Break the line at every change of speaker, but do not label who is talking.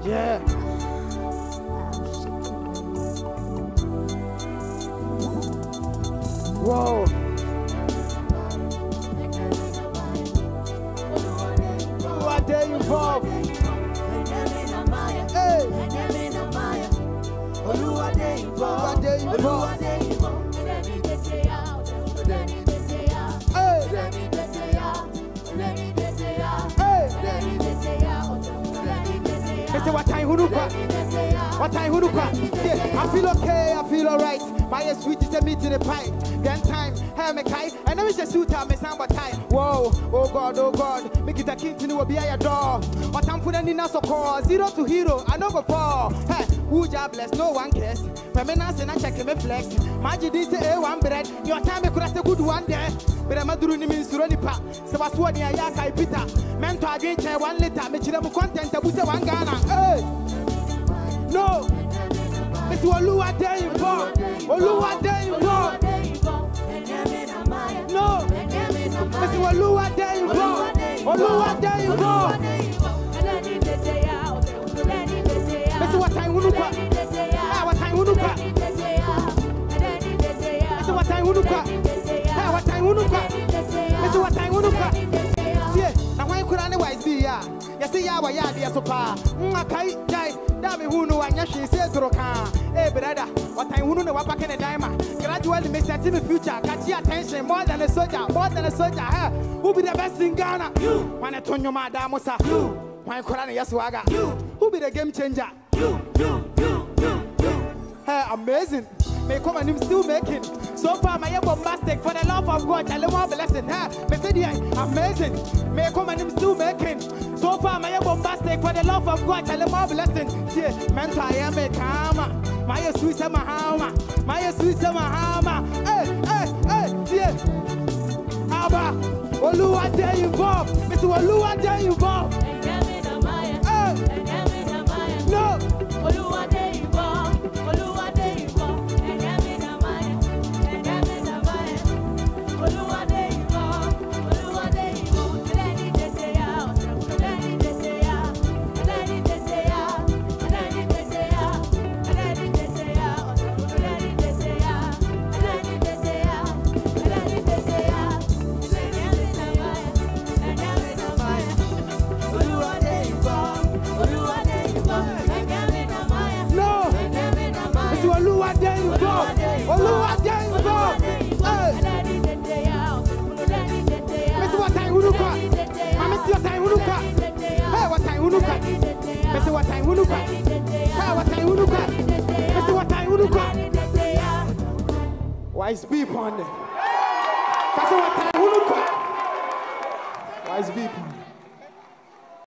Yeah. Whoa. What day you for? Hey. What day you for? What time What time yeah, I feel okay, I feel alright. My sweet is a meat in the pipe. Then time, hey me kai, I never just shoot out me samba time. Whoa, oh God, make it a king to know be a door. What I'm putting in so call 0 to hero, I know go fall. Hey, who jobless, no one cares. My menace and I check me flex. Magic this one bread, your time could have a good one there. But I'm not doing means to run it pa. So I swear near Yakai Peter. Mentor I drink 1 liter, make them content of one Ghana. Hey, no, it's Oluwa day you go. Oluwa day you go. No, it's Oluwa day you go. Oluwa day you go. It's what time we look at. What time we look at. It's what time we look at. What time we look at. It's what time we look at. See, now why could anyone be ya? You see, ya wa ya dia so pa. Kai dai, da me hu no anya hwe se droka. Eh brother, what time hu no wa pack in a diamond. Gradually me set in the future. Catch your attention more than a soldier, more than a soldier. Who be the best in Ghana? You. When I turn your madam musa. You. Why Quran Yaswaga? You. Who be the game changer? You. Hey, amazing. May come and him still making. So far, my bombastic for the love of God. Tell him one blessing. Hey, amazing. May come and him still making. So far, my bombastic for the love of God. Tell him one blessing. See, mental I am a karma. My sweet Mahama. My sweet Mahama. Hey, see. Abba, Oluwa day you go. Mr. Oluwa day you go. No. Oluwa day you go. Oluwa day you go. Wise people on there. Wise people.